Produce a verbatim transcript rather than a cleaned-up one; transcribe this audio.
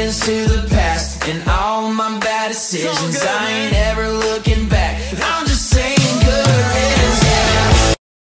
to the past and all my bad decisions. I ain't